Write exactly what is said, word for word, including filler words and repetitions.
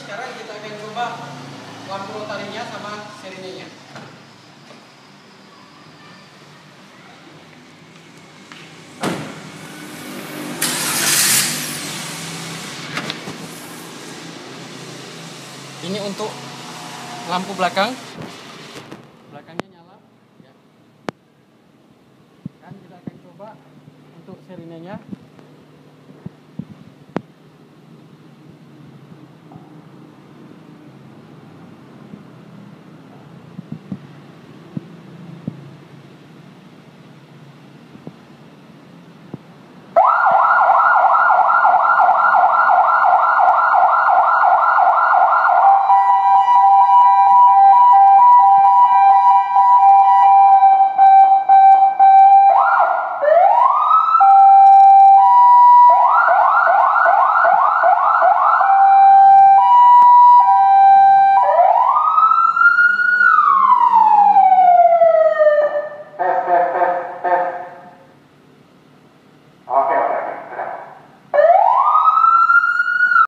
sekarang kita akan coba lampu rotarinya sama sirinenya. Ini untuk lampu belakang, belakangnya nyala. Ya. Dan kita akan coba untuk sirinenya. Oke,